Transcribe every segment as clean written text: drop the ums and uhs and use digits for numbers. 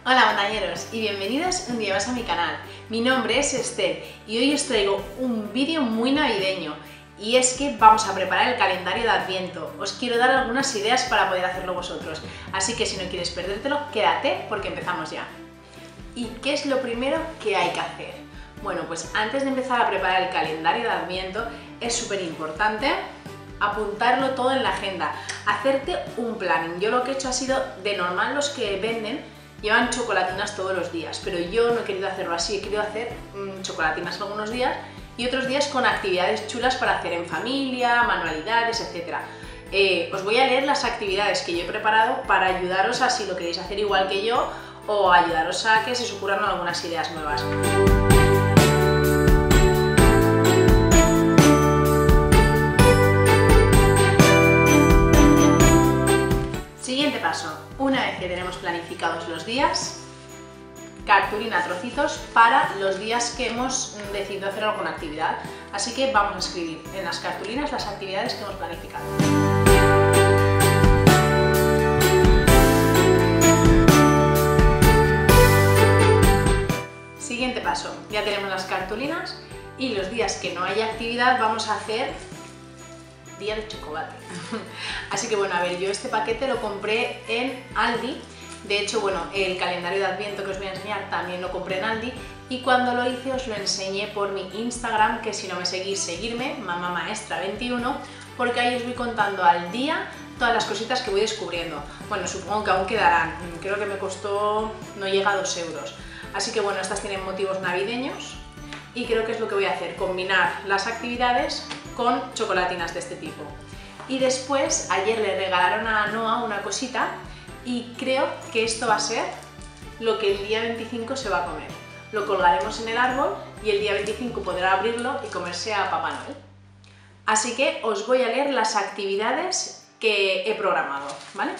Hola montañeros y bienvenidos un día más a mi canal. Mi nombre es Esther y hoy os traigo un vídeo muy navideño y es que vamos a preparar el calendario de Adviento. Os quiero dar algunas ideas para poder hacerlo vosotros, así que si no quieres perdértelo, quédate porque empezamos ya. ¿Y qué es lo primero que hay que hacer? Bueno, pues antes de empezar a preparar el calendario de Adviento es súper importante apuntarlo todo en la agenda, hacerte un planning. Yo lo que he hecho ha sido, de normal los que venden llevan chocolatinas todos los días, pero yo no he querido hacerlo así, he querido hacer chocolatinas algunos días y otros días con actividades chulas para hacer en familia, manualidades, etc. Os voy a leer las actividades que yo he preparado para ayudaros a si lo queréis hacer igual que yo o ayudaros a que se os ocurran algunas ideas nuevas. Siguiente paso, una vez que tenemos planificados los días, cartulina trocitos para los días que hemos decidido hacer alguna actividad. Así que vamos a escribir en las cartulinas las actividades que hemos planificado. Siguiente paso, ya tenemos las cartulinas y los días que no haya actividad vamos a hacer día de chocolate. Así que bueno, a ver, yo este paquete lo compré en Aldi. De hecho, bueno, el calendario de Adviento que os voy a enseñar también lo compré en Aldi y cuando lo hice os lo enseñé por mi Instagram, que si no me seguís, seguirme, mamamaestra21, porque ahí os voy contando al día todas las cositas que voy descubriendo. Bueno, supongo que aún quedarán, creo que me costó, no llega a 2 euros. Así que bueno, estas tienen motivos navideños y creo que es lo que voy a hacer, combinar las actividades con chocolatinas de este tipo. Y después, ayer le regalaron a Noah una cosita y creo que esto va a ser lo que el día 25 se va a comer. Lo colgaremos en el árbol y el día 25 podrá abrirlo y comerse a Papá Noel. Así que os voy a leer las actividades que he programado, ¿vale?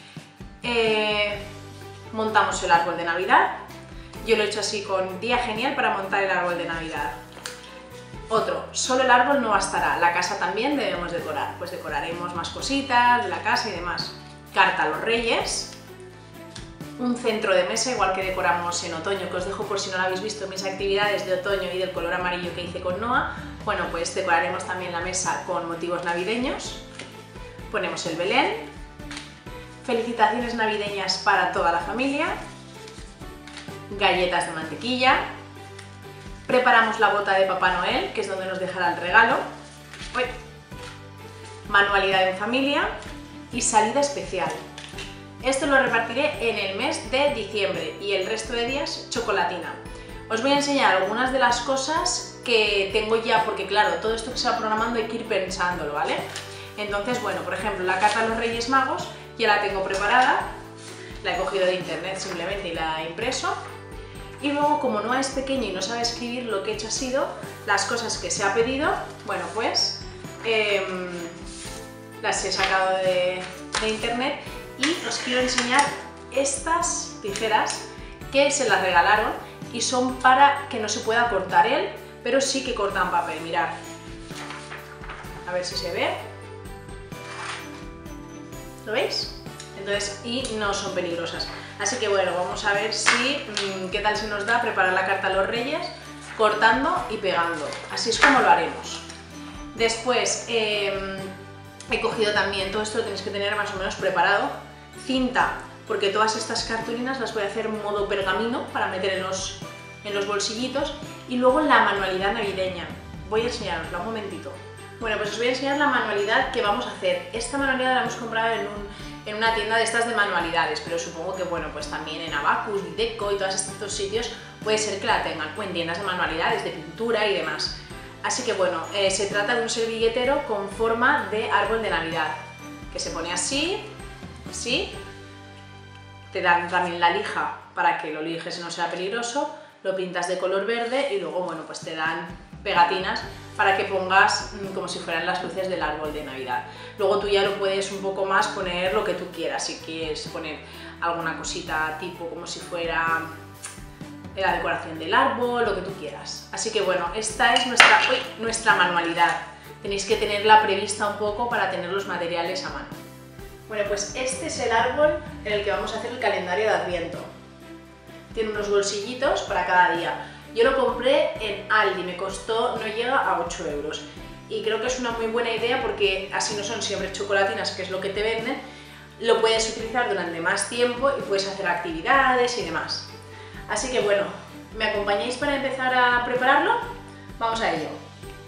Montamos el árbol de Navidad. Yo lo he hecho así con día genial para montar el árbol de Navidad. Otro, solo el árbol no bastará, la casa también debemos decorar, pues decoraremos más cositas de la casa y demás. Carta a los Reyes, un centro de mesa igual que decoramos en otoño, que os dejo por si no lo habéis visto mis actividades de otoño y del color amarillo que hice con Noah. Bueno, pues decoraremos también la mesa con motivos navideños, ponemos el Belén, felicitaciones navideñas para toda la familia, galletas de mantequilla. Preparamos la bota de Papá Noel, que es donde nos dejará el regalo. Uy. Manualidad en familia y salida especial. Esto lo repartiré en el mes de diciembre y el resto de días chocolatina. Os voy a enseñar algunas de las cosas que tengo ya, porque claro, todo esto que se va programando hay que ir pensándolo, ¿vale? Entonces, bueno, por ejemplo, la carta a los Reyes Magos ya la tengo preparada. La he cogido de internet simplemente y la he impreso. Y luego, como Noah es pequeño y no sabe escribir, lo que he hecho ha sido las cosas que se ha pedido, bueno, pues las he sacado de internet y os quiero enseñar estas tijeras que se las regalaron y son para que no se pueda cortar él, pero sí que cortan papel, mirad. A ver si se ve. ¿Lo veis? Entonces, y no son peligrosas. Así que bueno, vamos a ver si qué tal se nos da preparar la carta a los Reyes cortando y pegando. Así es como lo haremos. Después he cogido también, todo esto lo tenéis que tener más o menos preparado, cinta, porque todas estas cartulinas las voy a hacer en modo pergamino para meter en los bolsillitos, y luego la manualidad navideña. Voy a enseñarosla un momentito. Bueno, pues os voy a enseñar la manualidad que vamos a hacer. Esta manualidad la hemos comprado en una tienda de estas de manualidades, pero supongo que bueno, pues también en Abacus, Videco y todos estos sitios puede ser que la tengan, o en tiendas de manualidades, de pintura y demás. Así que bueno, se trata de un servilletero con forma de árbol de Navidad, que se pone así, así. Te dan también la lija para que lo lijes y no sea peligroso, lo pintas de color verde y luego bueno, pues te dan pegatinas para que pongas como si fueran las luces del árbol de Navidad. Luego tú ya lo puedes un poco más poner lo que tú quieras, si quieres poner alguna cosita tipo como si fuera la decoración del árbol, lo que tú quieras. Así que bueno, esta es nuestra manualidad. Tenéis que tenerla prevista un poco para tener los materiales a mano. Bueno, pues este es el árbol en el que vamos a hacer el calendario de Adviento. tiene unos bolsillitos para cada día. Yo lo compré en Aldi, me costó, no llega a 8 euros. Y creo que es una muy buena idea porque así no son siempre chocolatinas, que es lo que te venden, lo puedes utilizar durante más tiempo y puedes hacer actividades y demás. Así que bueno, ¿me acompañáis para empezar a prepararlo? Vamos a ello.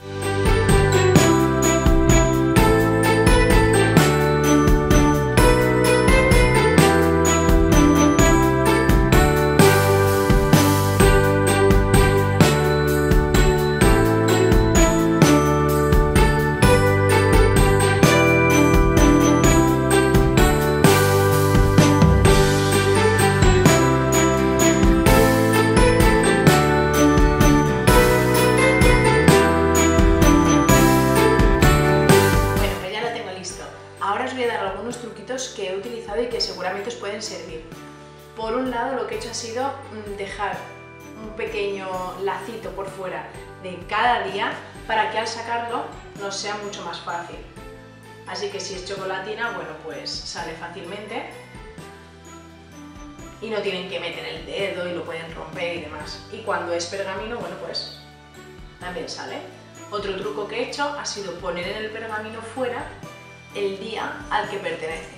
Que he utilizado y que seguramente os pueden servir. Por un lado, lo que he hecho ha sido dejar un pequeño lacito por fuera de cada día para que al sacarlo nos sea mucho más fácil. Así que si es chocolatina, bueno, pues sale fácilmente y no tienen que meter el dedo y lo pueden romper y demás. Y cuando es pergamino, bueno, pues también sale. Otro truco que he hecho ha sido poner en el pergamino fuera el día al que pertenece.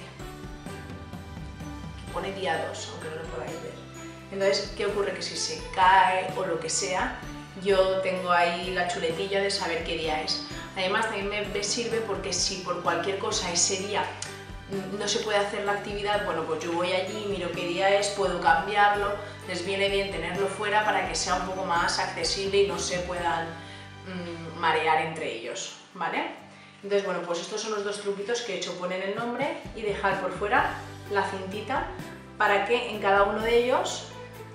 Pone día 2, aunque no lo podáis ver. Entonces, ¿qué ocurre? Que si se cae o lo que sea, yo tengo ahí la chuletilla de saber qué día es. Además, también me sirve porque si por cualquier cosa ese día no se puede hacer la actividad, bueno, pues yo voy allí, miro qué día es, puedo cambiarlo. Les viene bien tenerlo fuera para que sea un poco más accesible y no se puedan marear entre ellos, ¿vale? Entonces, bueno, pues estos son los dos truquitos que he hecho, poner el nombre y dejar por fuera la cintita para que en cada uno de ellos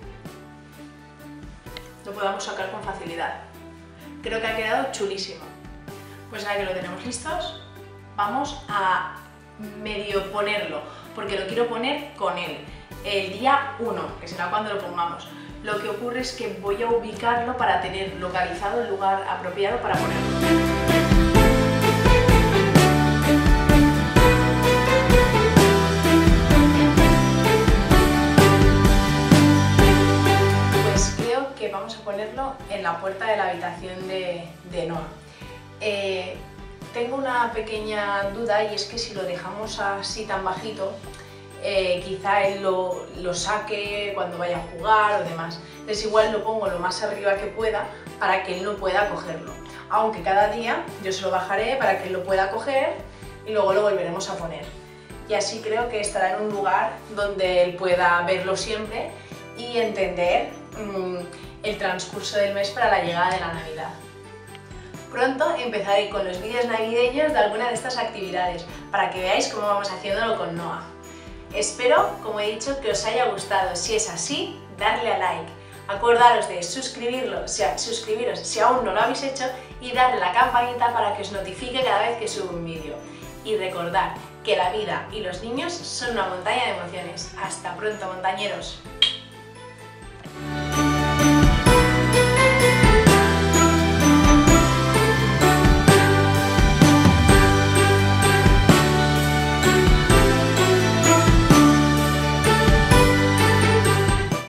lo podamos sacar con facilidad. Creo que ha quedado chulísimo. Pues ahora que lo tenemos listos, vamos a medio ponerlo, porque lo quiero poner con él, el día 1, que será cuando lo pongamos. Lo que ocurre es que voy a ubicarlo para tener localizado el lugar apropiado para ponerlo. Vamos a ponerlo en la puerta de la habitación de Noah. Tengo una pequeña duda y es que si lo dejamos así tan bajito, quizá él lo saque cuando vaya a jugar o demás. Entonces igual lo pongo lo más arriba que pueda para que él no pueda cogerlo. Aunque cada día yo se lo bajaré para que él lo pueda coger y luego lo volveremos a poner. Y así creo que estará en un lugar donde él pueda verlo siempre y entender el transcurso del mes para la llegada de la Navidad. Pronto empezaré con los vídeos navideños de alguna de estas actividades para que veáis cómo vamos haciéndolo con Noah. Espero, como he dicho, que os haya gustado. Si es así, darle a like. Acordaros de suscribiros si aún no lo habéis hecho y darle a la campanita para que os notifique cada vez que subo un vídeo. Y recordad que la vida y los niños son una montaña de emociones. ¡Hasta pronto, montañeros!